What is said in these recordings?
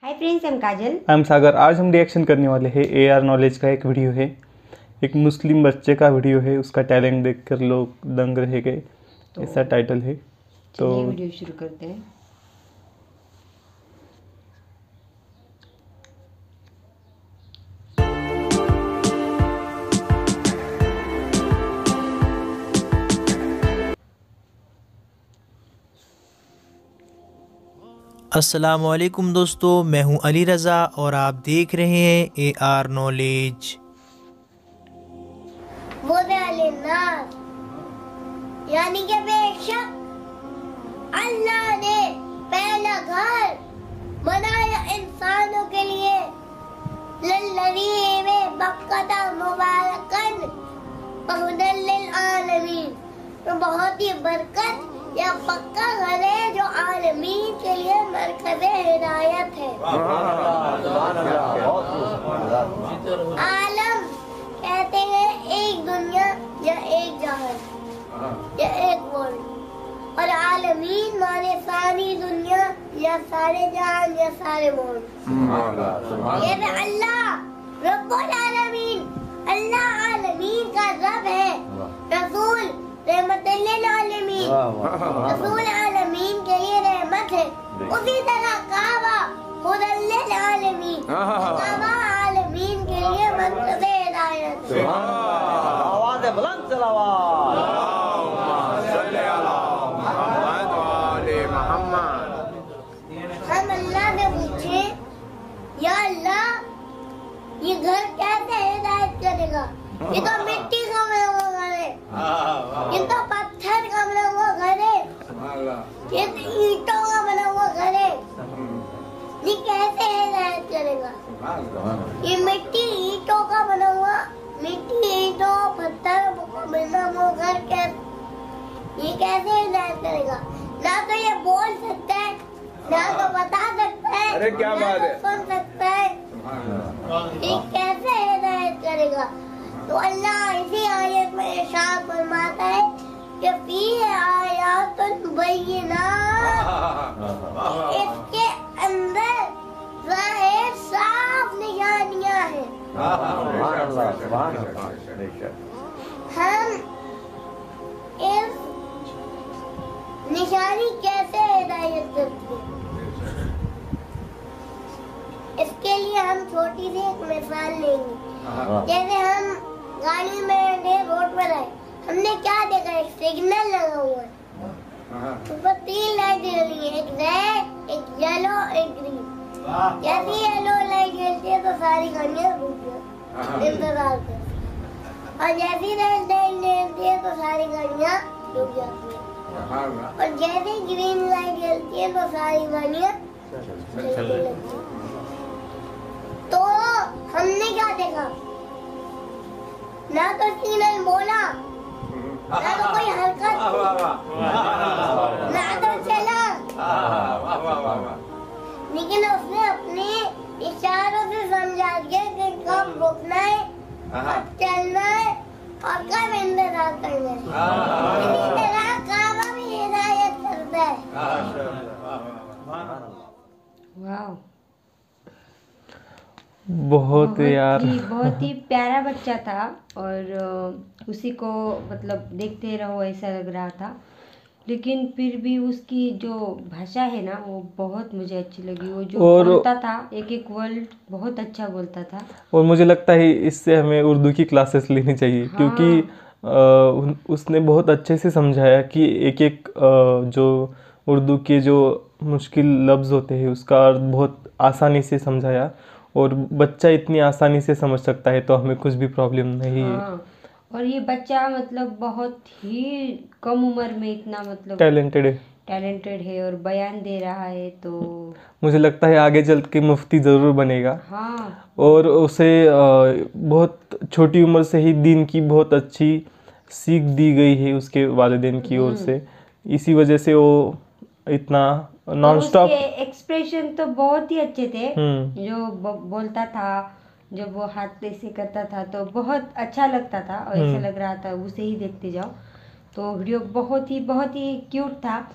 Hi friends, I am Kajal. I am Sagar. आज हम reaction करने वाले हैं AR नॉलेज का एक वीडियो है। एक मुस्लिम बच्चे का वीडियो है, उसका टैलेंट देखकर लोग दंग रह गए, ऐसा टाइटल है। तो चलिए वीडियो शुरू करते हैं। अस्सलामुअलैकुम दोस्तों, मैं हूं अली रज़ा और आप देख रहे हैं AR नॉलेज। यानी कि बेशक अल्लाह ने पहला घर बनाया इंसानों के लिए, लल्लज़ी में बक्कता मुबारकन वहुदल लिल आलमीन, तो बहुत ही बरकत या पक्का घर है जो आलमीन के लिए मरकज़े हिदायत है। आलम कहते हैं एक दुनिया या एक जहान या एक वर्ल्ड, और आलमीन माने सारी दुनिया या सारे जहान या सारे वर्ल्ड। ये भी अल्लाह रब्बुल आलमीन, अल्लाह आलमीन का रब है। रसूल रहमतुल लिल आलमीन, रसूल आलमीन के लिए रहमत है। उसी तरह काबा हुदल लिल आलमीन, काबा आलमीन के लिए मरकज़े हिदायत है। आवाज़ बुलंद सलावत। हम अल्लाह से पूछे, या अल्लाह ये घर कैसे हिदायत करेगा? ये तो मिट्टी का बना हुआ घर है, ये तो पत्थर का बना हुआ घर है, ये तो ईंटों का बना हुआ घर है, ये कैसे हिदायत करेगा? ये मिट्टी ईंटों का बना हुआ, मिट्टी ईंटों पत्थर का बना हुआ घर ये कैसे हिदायत करेगा? ना तो ये बोल सकता है, ना तो बता सकता है, अरे क्या बात है, सुन सकता है, ये कैसे हिदायत करेगा? तो अल्लाह इसी आयत में इरशाद फरमाता है कि फी आयातुन बय्यिनात, इसके अंदर ज़ाहिर साफ निशानियां हैं। हम इस निशानी कैसे हिदायत करती है, इसके लिए हम छोटी सी एक मिसाल लेंगे। जैसे हम गाड़ी में रोड पर आए, हमने क्या देखा? एक सिग्नल लगा हुआ है, ऊपर 3 लाइट जली है, एक रेड, एक येलो, एक ग्रीन। जैसे येलो लाइट जलती है तो सारी गाड़ियाँ रुक जाती, इंतजार करती, और जैसी रेड लाइट जलती है तो सारी गाड़ियाँ रुक जाती है, और जैसे ग्रीन लाइट जलती है तो सारी गाड़ियाँ चलने लगती है। तो हमने क्या देखा? ना तो सिग्नल बोला, ना तो कोई हरकत, ना तो चला, लेकिन उसने अपने इशारों से समझा दिया कि कब रुकना है, कब चलना है और कब इंतजार करना है। इसी तरह काबा भी हिदायत करता है। वाह, बहुत बहुत ही प्यारा बच्चा था, और उसी को मतलब देखते रहो ऐसा लग रहा था। लेकिन फिर भी उसकी जो भाषा है ना, वो बहुत मुझे अच्छी लगी। वो जो बोलता था, एक एक वर्ड बहुत अच्छा बोलता था। और मुझे लगता है इससे हमें उर्दू की क्लासेस लेनी चाहिए। हाँ। क्योंकि उसने बहुत अच्छे से समझाया कि एक एक जो उर्दू के जो मुश्किल लफ्ज़ होते हैं उसका अर्थ बहुत आसानी से समझाया, और बच्चा इतनी आसानी से समझ सकता है तो हमें कुछ भी प्रॉब्लम नहीं है। हाँ। और ये बच्चा मतलब बहुत ही कम उम्र में इतना मतलब टैलेंटेड है और बयान दे रहा है, तो मुझे लगता है आगे चल के मुफ्ती ज़रूर बनेगा। हाँ। और उसे बहुत छोटी उम्र से ही दीन की बहुत अच्छी सीख दी गई है उसके वालिदैन की ओर से, इसी वजह से वो इतना नॉन स्टॉप। एक्सप्रेशन तो बहुत ही अच्छे थे, जो बोलता था, जब वो हाथ ऐसे करता था तो बहुत अच्छा लगता था, और ऐसा लग रहा था उसे ही देखते जाओ। तो वीडियो बहुत ही क्यूट था।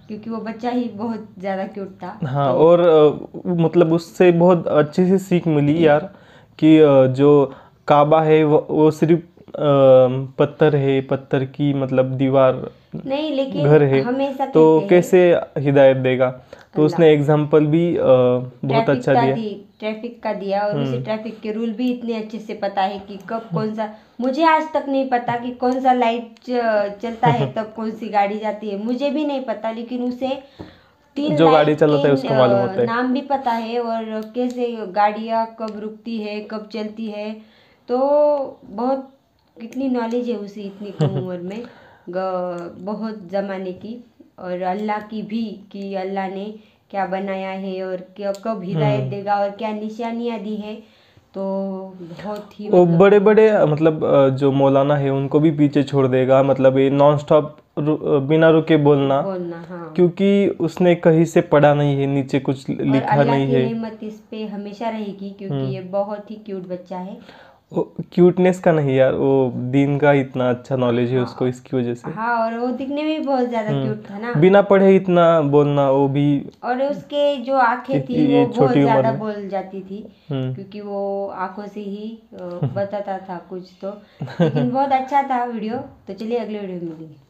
क्योंकि वो बच्चा ही बहुत ज़्यादा क्यूट था। हाँ, और मतलब उससे बहुत अच्छी सी सीख मिली यार कि जो काबा है वो सिर्फ पत्थर है, पत्थर की मतलब दीवार नहीं, लेकिन घर है, हमेशा तो कहते हैं कैसे हिदायत देगा। तो उसने एग्जाम्पल भी बहुत अच्छा दिया। ट्रैफिक का दिया, और उसे ट्रैफिक के रूल भी इतने अच्छे से पता है कि कब कौन सा, मुझे आज तक नहीं पता कि कौन सा लाइट चलता है तब कौन सी गाड़ी जाती है, मुझे भी नहीं पता, लेकिन उसे 3 जो गाड़ी लाइट चलाता है के उसको मालूम होता है। नाम भी पता है, और कैसे गाड़ियाँ कब रुकती है कब चलती है। तो बहुत कितनी नॉलेज है उसे इतनी कम उम्र में, बहुत ज़माने की, और अल्लाह की भी, कि अल्लाह ने क्या बनाया है और कब हिदायत देगा और क्या निशानियाँ दी है। तो बहुत ही वो बड़े बड़े मतलब जो मौलाना है उनको भी पीछे छोड़ देगा, मतलब ये नॉन स्टॉप बिना रुके बोलना, हाँ। क्योंकि उसने कहीं से पढ़ा नहीं है, नीचे कुछ और लिखा अल्लाह नहीं की है। रहमत इस पे हमेशा रहेगी, क्योंकि ये बहुत ही क्यूट बच्चा है। वो क्यूटनेस का नहीं यार, वो दीन का इतना अच्छा नॉलेज है उसको, इसकी वजह से। हाँ, और वो दिखने में भी बहुत ज्यादा क्यूट था ना, बिना पढ़े इतना बोलना, वो भी। और उसके जो आंखें थी ये वो बहुत छोटी उम्र ज्यादा में। बोल जाती थी, क्योंकि वो आंखों से ही बताता था कुछ तो। लेकिन बहुत अच्छा था वीडियो। तो चलिए अगले वीडियो में मिलेंगे।